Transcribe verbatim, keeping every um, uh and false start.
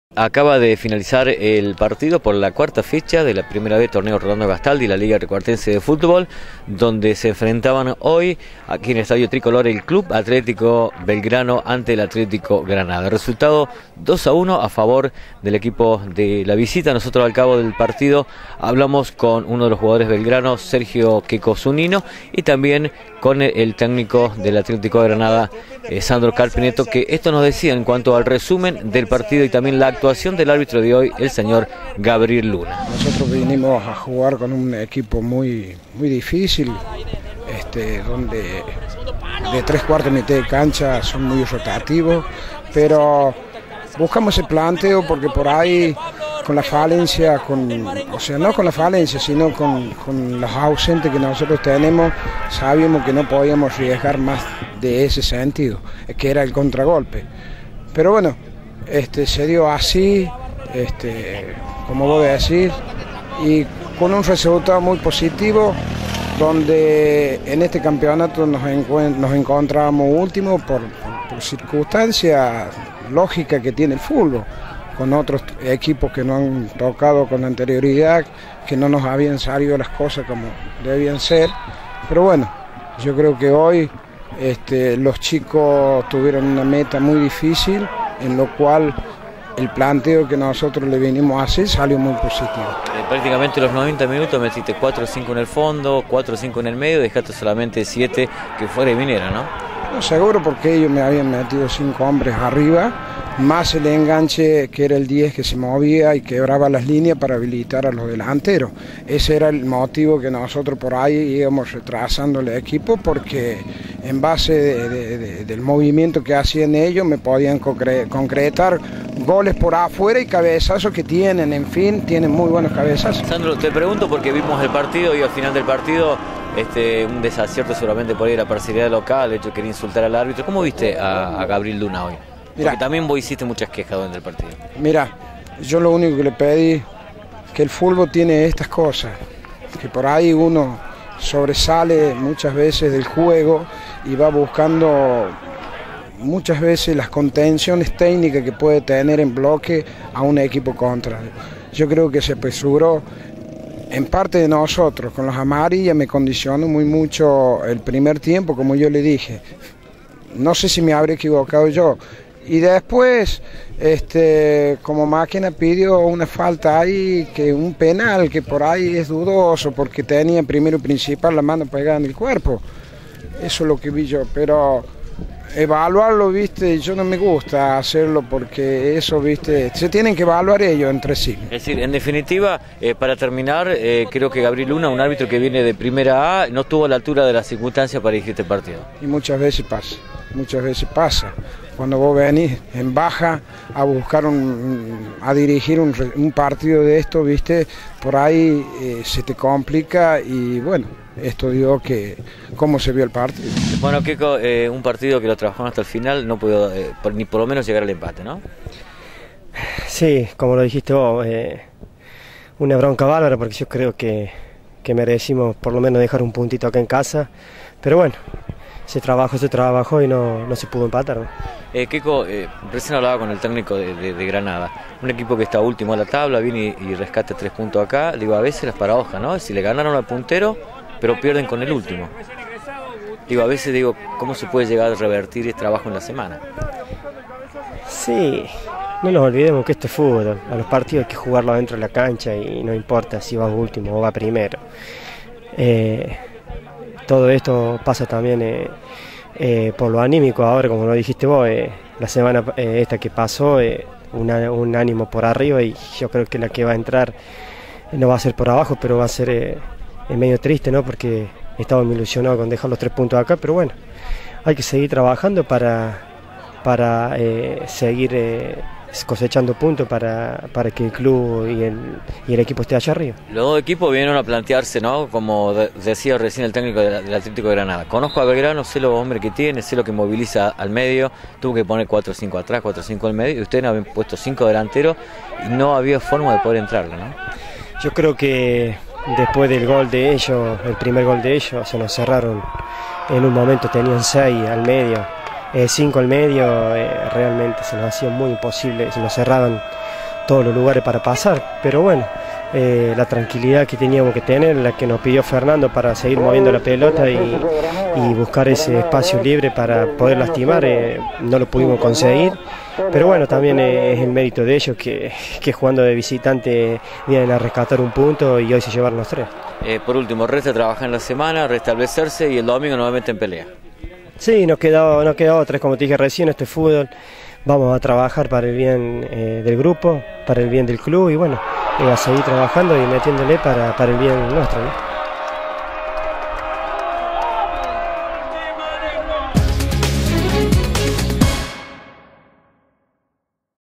Acaba de finalizar el partido por la cuarta fecha de la primera vez torneo Rolando Gastaldi, la Liga Recuartense de Fútbol, donde se enfrentaban hoy aquí en el Estadio Tricolor el Club Atlético Belgrano ante el Atlético Granada. Resultado dos a uno a favor del equipo de la visita. Nosotros al cabo del partido hablamos con uno de los jugadores belgranos, Sergio Queco Zunino, y también con el técnico del Atlético de Granada, eh, Sandro Carpineto, que esto nos decía en cuanto al resumen del partido y también la actuación del árbitro de hoy, el señor Gabriel Luna. Nosotros vinimos a jugar con un equipo muy, muy difícil, este, donde de tres cuartos mitad de cancha son muy rotativos, pero buscamos el planteo porque por ahí con la falencia, con, o sea, no con la falencia, sino con, con los ausentes que nosotros tenemos, sabíamos que no podíamos arriesgar más de ese sentido, que era el contragolpe. Pero bueno, este, se dio así, este, como vos decís, y con un resultado muy positivo, donde en este campeonato nos, nos encontrábamos últimos por, por, por circunstancias lógicas que tiene el fútbol, con otros equipos que no han tocado con anterioridad, que no nos habían salido las cosas como debían ser. Pero bueno, yo creo que hoy este, los chicos tuvieron una meta muy difícil, en lo cual el planteo que nosotros le vinimos a hacer salió muy positivo. Eh, prácticamente los noventa minutos metiste cuatro o cinco en el fondo, cuatro o cinco en el medio, dejaste solamente siete que fuera y viniera, ¿no? No, seguro, porque ellos me habían metido cinco hombres arriba, más el enganche que era el diez que se movía y quebraba las líneas para habilitar a los delanteros. Ese era el motivo que nosotros por ahí íbamos retrasando el equipo, porque en base de, de, de, del movimiento que hacían ellos me podían concre concretar goles por afuera y cabezazos que tienen, en fin, tienen muy buenos cabezazos. Sandro, te pregunto porque vimos el partido y al final del partido este, un desacierto seguramente por ahí de la parcialidad local, el hecho de querer insultar al árbitro. ¿Cómo viste a, a Gabriel Luna hoy? Porque Mirá, también vos hiciste muchas quejas durante el partido. Mira, yo lo único que le pedí, que el fútbol tiene estas cosas, que por ahí uno sobresale muchas veces del juego y va buscando muchas veces las contenciones técnicas que puede tener en bloque a un equipo contrario. Yo creo que se apresuró en parte de nosotros, con los amarillas me condicionó muy mucho el primer tiempo, como yo le dije. No sé si me habré equivocado yo. Y después, este, como máquina pidió una falta ahí, que un penal, que por ahí es dudoso, porque tenía primero y principal la mano pegada en el cuerpo. Eso es lo que vi yo, pero evaluarlo, viste, yo no me gusta hacerlo porque eso, viste, se tienen que evaluar ellos entre sí. Es decir, en definitiva, eh, para terminar, eh, creo que Gabriel Luna, un árbitro que viene de primera A, no estuvo a la altura de las circunstancias para dirigir este partido. Y muchas veces pasa, muchas veces pasa. Cuando vos venís en baja a buscar un, a dirigir un, un partido de esto, viste, por ahí eh, se te complica y bueno, esto dio que cómo se vio el partido. Bueno, Queco, eh, un partido que lo trabajaron hasta el final, no pudo eh, por, ni por lo menos llegar al empate, ¿no? Sí, como lo dijiste vos, eh, una bronca bárbara, porque yo creo que, que merecimos por lo menos dejar un puntito acá en casa, pero bueno, se trabajó, se trabajó y no, no se pudo empatar, ¿no? Eh, Queco, eh, recién hablaba con el técnico de, de, de Granada, un equipo que está último a la tabla, viene y, y rescata tres puntos acá. Digo, a veces las paradojas, ¿no? Si le ganaron al puntero, pero pierden con el último. Digo, a veces digo, ¿cómo se puede llegar a revertir el trabajo en la semana? Sí, no nos olvidemos que esto es fútbol, a los partidos hay que jugarlo dentro de la cancha y no importa si va último o va primero. Eh, todo esto pasa también eh, eh, por lo anímico, ahora como lo dijiste vos, eh, la semana eh, esta que pasó, eh, una, un ánimo por arriba, y yo creo que la que va a entrar eh, no va a ser por abajo, pero va a ser eh, medio triste, ¿no? Porque estaba muy ilusionado con dejar los tres puntos acá, pero bueno, hay que seguir trabajando para, para eh, seguir eh, cosechando puntos para, para que el club y el, y el equipo esté allá arriba. Los dos equipos vinieron a plantearse, ¿no? Como de, decía recién el técnico de la, del Atlético de Granada. Conozco a Belgrano, sé los hombres que tiene, sé lo que moviliza al medio. Tuvo que poner cuatro o cinco atrás, cuatro o cinco al medio, y ustedes habían puesto cinco delanteros y no había forma de poder entrarle, ¿no? Yo creo que después del gol de ellos, el primer gol de ellos, se nos cerraron. En un momento tenían seis al medio, eh, cinco al medio, eh, realmente se nos hacía muy imposible, se nos cerraban todos los lugares para pasar, pero bueno, eh, la tranquilidad que teníamos que tener, la que nos pidió Fernando para seguir moviendo la pelota y, y buscar ese espacio libre para poder lastimar, eh, no lo pudimos conseguir, pero bueno, también es el mérito de ellos que, que jugando de visitante vienen a rescatar un punto y hoy se llevaron los tres. Eh, por último, resta trabajar en la semana, restablecerse y el domingo nuevamente en pelea. Sí, nos queda, nos queda otra, como te dije recién, este fútbol. Vamos a trabajar para el bien eh, del grupo, para el bien del club y bueno, eh, a seguir trabajando y metiéndole para, para el bien nuestro, ¿no?